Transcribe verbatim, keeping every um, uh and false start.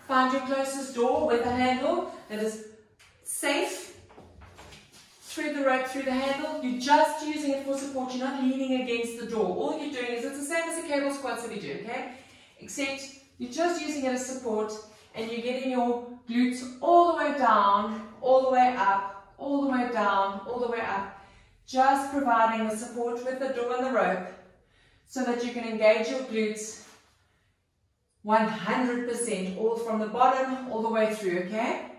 Find your closest door with a handle that is safe. Thread the rope through the handle. You're just using it for support. You're not leaning against the door. All you're doing is, it's the same as the cable squats that we do, okay? Except you're just using it as support, and you're getting your glutes all the way down, all the way up, all the way down, all the way up. Just providing the support with the door and the rope so that you can engage your glutes one hundred percent, all from the bottom all the way through, okay?